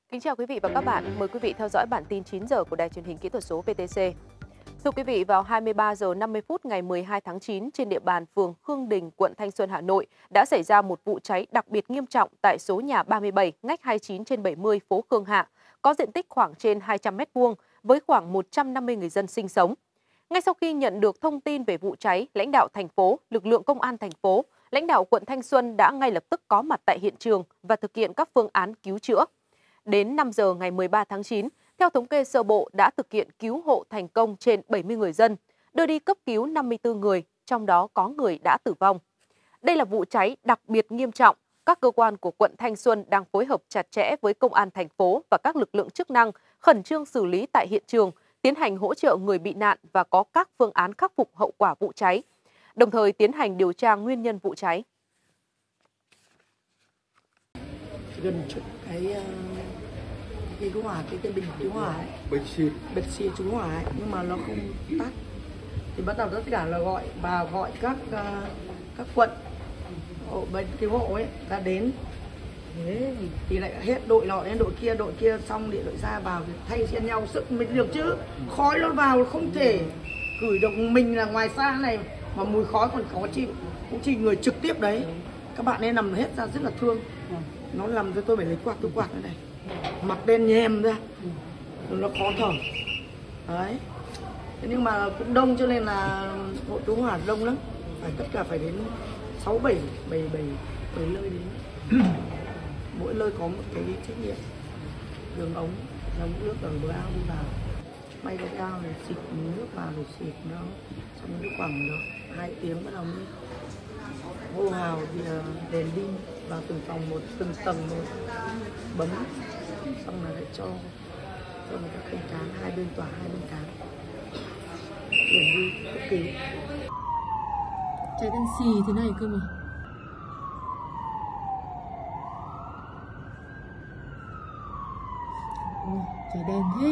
Kính chào quý vị và các bạn. Mời quý vị theo dõi bản tin 9 giờ của Đài Truyền hình Kỹ thuật số VTC. Thưa quý vị, vào 23 giờ 50 phút ngày 12 tháng 9 trên địa bàn phường Khương Đình, quận Thanh Xuân, Hà Nội đã xảy ra một vụ cháy đặc biệt nghiêm trọng tại số nhà 37 ngách 29/70 phố Khương Hạ, có diện tích khoảng trên 200 m² với khoảng 150 người dân sinh sống. Ngay sau khi nhận được thông tin về vụ cháy, lãnh đạo thành phố, lực lượng công an thành phố, lãnh đạo quận Thanh Xuân đã ngay lập tức có mặt tại hiện trường và thực hiện các phương án cứu chữa. Đến 5 giờ ngày 13 tháng 9, theo thống kê sơ bộ đã thực hiện cứu hộ thành công trên 70 người dân, đưa đi cấp cứu 54 người, trong đó có người đã tử vong. Đây là vụ cháy đặc biệt nghiêm trọng. Các cơ quan của quận Thanh Xuân đang phối hợp chặt chẽ với công an thành phố và các lực lượng chức năng khẩn trương xử lý tại hiện trường, tiến hành hỗ trợ người bị nạn và có các phương án khắc phục hậu quả vụ cháy, đồng thời tiến hành điều tra nguyên nhân vụ cháy. Gần chục cái cứu hỏa, cái bình cứu hỏa ấy, bật xì cứu hỏa ấy, nhưng mà nó không tắt thì bắt đầu tất cả là gọi các quận bên cứu hộ ấy ra đến. Thế thì lại hết đội nọ đến đội kia xong điện đội ra vào thì thay phiên nhau sức mình được chứ, khói nó vào không thể cử được, mình là ngoài xa này mà mùi khói còn khó chịu, cũng chỉ người trực tiếp đấy, các bạn ấy nằm hết ra rất là thương. Nó làm cho tôi phải lấy tôi quạt này, mặt đen nhèm ra, nó khó thở đấy. Thế nhưng mà cũng đông cho nên là hộ cứu hỏa đông lắm, tất cả phải đến 6-7 nơi đến. Mỗi nơi có một cái trách nhiệm, đường ống nước ở bờ ao đi vào, may cái ao này xịt nước vào rồi xịt nó, xong nó khoảng đó 2 tiếng bắt đầu mới hô hào thì đèn pin vào từng phòng từng tầng một, bấm xong là lại cho người ta canh cán hai bên tòa, hai bên cán để đi cấp cứu. Cháy đen xì thế này cơ mà. Ôi, cháy đen thế.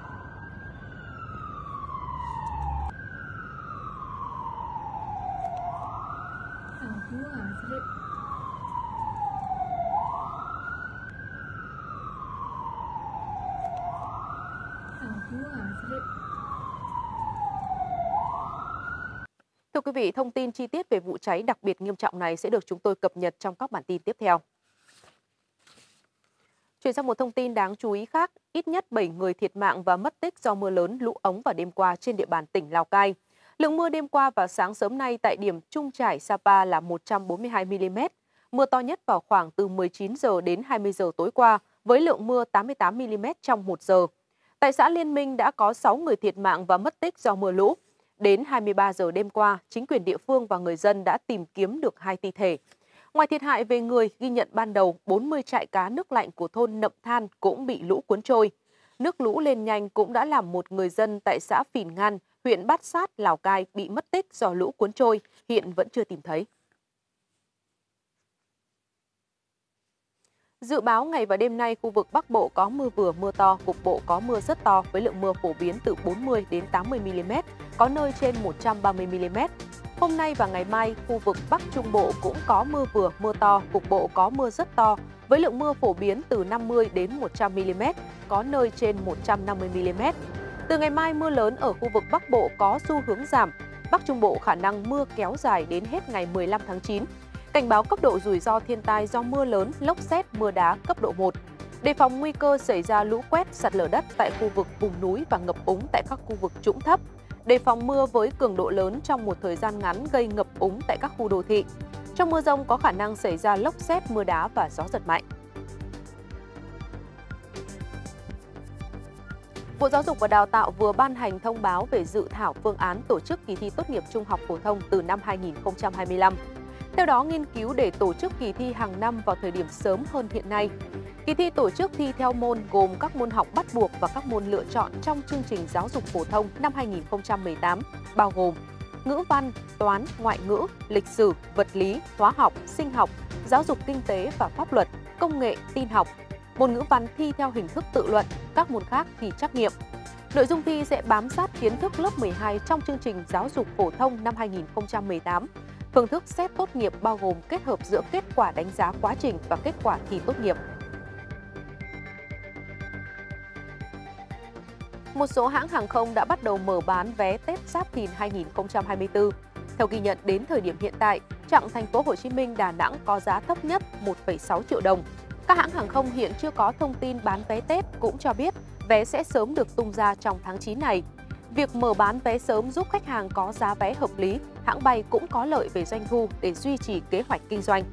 Thưa quý vị, thông tin chi tiết về vụ cháy đặc biệt nghiêm trọng này sẽ được chúng tôi cập nhật trong các bản tin tiếp theo. Chuyển sang một thông tin đáng chú ý khác, ít nhất 7 người thiệt mạng và mất tích do mưa lớn, lũ ống vào đêm qua trên địa bàn tỉnh Lào Cai. Lượng mưa đêm qua và sáng sớm nay tại điểm Trung Trải Sapa là 142 mm. Mưa to nhất vào khoảng từ 19 giờ đến 20 giờ tối qua với lượng mưa 88 mm trong 1 giờ. Tại xã Liên Minh đã có 6 người thiệt mạng và mất tích do mưa lũ. Đến 23 giờ đêm qua, chính quyền địa phương và người dân đã tìm kiếm được 2 thi thể. Ngoài thiệt hại về người, ghi nhận ban đầu 40 trại cá nước lạnh của thôn Nậm Than cũng bị lũ cuốn trôi. Nước lũ lên nhanh cũng đã làm một người dân tại xã Phìn Ngan, huyện Bát Sát, Lào Cai bị mất tích do lũ cuốn trôi, hiện vẫn chưa tìm thấy. Dự báo ngày và đêm nay, khu vực Bắc Bộ có mưa vừa mưa to, cục bộ có mưa rất to với lượng mưa phổ biến từ 40 đến 80 mm, có nơi trên 130 mm. Hôm nay và ngày mai, khu vực Bắc Trung Bộ cũng có mưa vừa mưa to, cục bộ có mưa rất to với lượng mưa phổ biến từ 50 đến 100 mm, có nơi trên 150 mm. Từ ngày mai, mưa lớn ở khu vực Bắc Bộ có xu hướng giảm. Bắc Trung Bộ khả năng mưa kéo dài đến hết ngày 15 tháng 9. Cảnh báo cấp độ rủi ro thiên tai do mưa lớn, lốc sét, mưa đá cấp độ 1. Đề phòng nguy cơ xảy ra lũ quét, sạt lở đất tại khu vực vùng núi và ngập úng tại các khu vực trũng thấp. Đề phòng mưa với cường độ lớn trong một thời gian ngắn gây ngập úng tại các khu đô thị. Trong mưa dông có khả năng xảy ra lốc sét, mưa đá và gió giật mạnh. Bộ Giáo dục và Đào tạo vừa ban hành thông báo về dự thảo phương án tổ chức kỳ thi tốt nghiệp trung học phổ thông từ năm 2025. Theo đó, nghiên cứu để tổ chức kỳ thi hàng năm vào thời điểm sớm hơn hiện nay. Kỳ thi tổ chức thi theo môn gồm các môn học bắt buộc và các môn lựa chọn trong chương trình giáo dục phổ thông năm 2018, bao gồm ngữ văn, toán, ngoại ngữ, lịch sử, vật lý, hóa học, sinh học, giáo dục kinh tế và pháp luật, công nghệ, tin học. Môn ngữ văn thi theo hình thức tự luận, các môn khác thi trắc nghiệm. Nội dung thi sẽ bám sát kiến thức lớp 12 trong chương trình giáo dục phổ thông năm 2018. Phương thức xét tốt nghiệp bao gồm kết hợp giữa kết quả đánh giá quá trình và kết quả thi tốt nghiệp. Một số hãng hàng không đã bắt đầu mở bán vé Tết Giáp Thìn 2024. Theo ghi nhận đến thời điểm hiện tại, chặng thành phố Hồ Chí Minh Đà Nẵng có giá thấp nhất 1,6 triệu đồng. Các hãng hàng không hiện chưa có thông tin bán vé Tết cũng cho biết vé sẽ sớm được tung ra trong tháng 9 này. Việc mở bán vé sớm giúp khách hàng có giá vé hợp lý, hãng bay cũng có lợi về doanh thu để duy trì kế hoạch kinh doanh.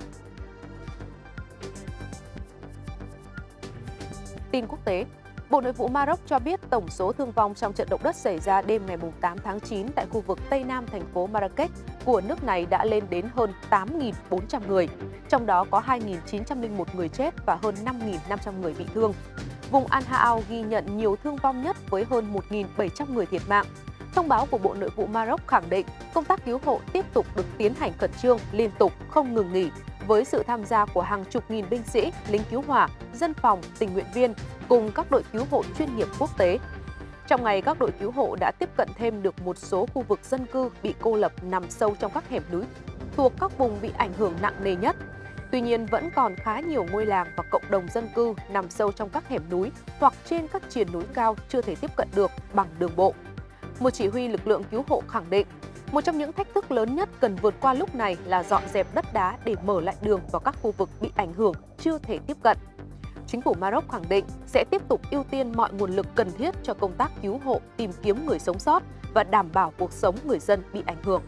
Tin quốc tế, Bộ Nội vụ Maroc cho biết tổng số thương vong trong trận động đất xảy ra đêm ngày 8 tháng 9 tại khu vực Tây Nam thành phố Marrakech của nước này đã lên đến hơn 8.400 người, trong đó có 2.901 người chết và hơn 5.500 người bị thương. Vùng Al Haou ghi nhận nhiều thương vong nhất với hơn 1.700 người thiệt mạng. Thông báo của Bộ Nội vụ Maroc khẳng định công tác cứu hộ tiếp tục được tiến hành khẩn trương, liên tục, không ngừng nghỉ, với sự tham gia của hàng chục nghìn binh sĩ, lính cứu hỏa, dân phòng, tình nguyện viên cùng các đội cứu hộ chuyên nghiệp quốc tế. Trong ngày, các đội cứu hộ đã tiếp cận thêm được một số khu vực dân cư bị cô lập nằm sâu trong các hẻm núi, thuộc các vùng bị ảnh hưởng nặng nề nhất. Tuy nhiên, vẫn còn khá nhiều ngôi làng và cộng đồng dân cư nằm sâu trong các hẻm núi hoặc trên các triền núi cao chưa thể tiếp cận được bằng đường bộ. Một chỉ huy lực lượng cứu hộ khẳng định, một trong những thách thức lớn nhất cần vượt qua lúc này là dọn dẹp đất đá để mở lại đường vào các khu vực bị ảnh hưởng chưa thể tiếp cận. Chính phủ Maroc khẳng định sẽ tiếp tục ưu tiên mọi nguồn lực cần thiết cho công tác cứu hộ, tìm kiếm người sống sót và đảm bảo cuộc sống người dân bị ảnh hưởng.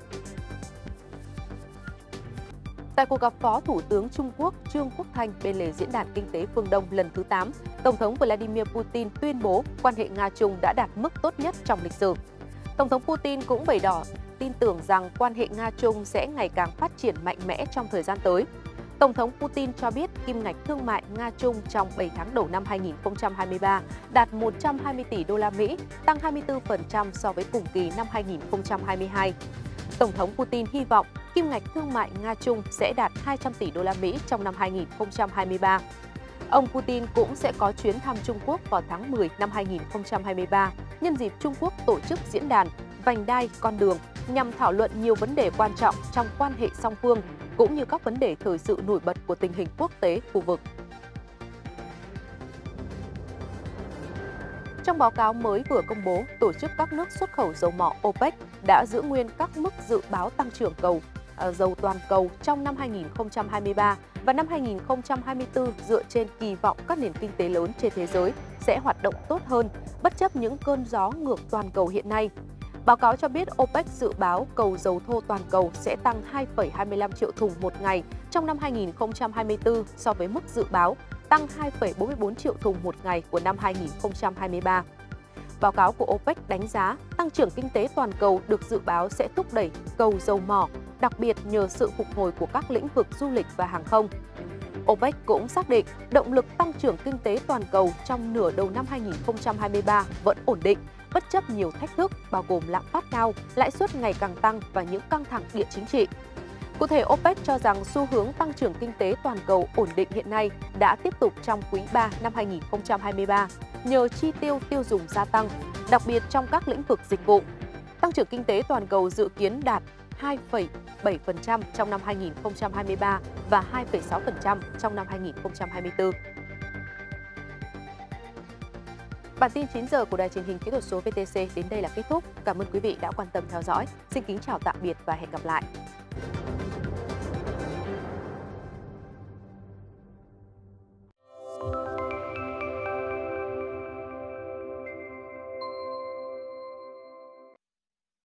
Tại cuộc gặp Phó Thủ tướng Trung Quốc Trương Quốc Thanh bên lề Diễn đàn Kinh tế Phương Đông lần thứ 8, Tổng thống Vladimir Putin tuyên bố quan hệ Nga-Trung đã đạt mức tốt nhất trong lịch sử. Tổng thống Putin cũng bày tỏ tin tưởng rằng quan hệ Nga-Trung sẽ ngày càng phát triển mạnh mẽ trong thời gian tới. Tổng thống Putin cho biết kim ngạch thương mại Nga-Trung trong 7 tháng đầu năm 2023 đạt 120 tỷ đô la Mỹ, tăng 24% so với cùng kỳ năm 2022. Tổng thống Putin hy vọng kim ngạch thương mại Nga-Trung sẽ đạt 200 tỷ đô la Mỹ trong năm 2023. Ông Putin cũng sẽ có chuyến thăm Trung Quốc vào tháng 10 năm 2023, nhân dịp Trung Quốc tổ chức diễn đàn Vành đai con đường nhằm thảo luận nhiều vấn đề quan trọng trong quan hệ song phương, cũng như các vấn đề thời sự nổi bật của tình hình quốc tế, khu vực. Trong báo cáo mới vừa công bố, tổ chức các nước xuất khẩu dầu mỏ OPEC đã giữ nguyên các mức dự báo tăng trưởng dầu toàn cầu trong năm 2023 và năm 2024 dựa trên kỳ vọng các nền kinh tế lớn trên thế giới sẽ hoạt động tốt hơn, bất chấp những cơn gió ngược toàn cầu hiện nay. Báo cáo cho biết OPEC dự báo cầu dầu thô toàn cầu sẽ tăng 2,25 triệu thùng một ngày trong năm 2024 so với mức dự báo tăng 2,44 triệu thùng một ngày của năm 2023. Báo cáo của OPEC đánh giá tăng trưởng kinh tế toàn cầu được dự báo sẽ thúc đẩy cầu dầu mỏ, đặc biệt nhờ sự phục hồi của các lĩnh vực du lịch và hàng không. OPEC cũng xác định động lực tăng trưởng kinh tế toàn cầu trong nửa đầu năm 2023 vẫn ổn định, bất chấp nhiều thách thức bao gồm lạm phát cao, lãi suất ngày càng tăng và những căng thẳng địa chính trị. Cụ thể, OPEC cho rằng xu hướng tăng trưởng kinh tế toàn cầu ổn định hiện nay đã tiếp tục trong quý 3 năm 2023 nhờ chi tiêu tiêu dùng gia tăng, đặc biệt trong các lĩnh vực dịch vụ. Tăng trưởng kinh tế toàn cầu dự kiến đạt 2,7% trong năm 2023 và 2,6% trong năm 2024. Bản tin 9 giờ của Đài Truyền hình Kỹ thuật số VTC đến đây là kết thúc. Cảm ơn quý vị đã quan tâm theo dõi. Xin kính chào tạm biệt và hẹn gặp lại.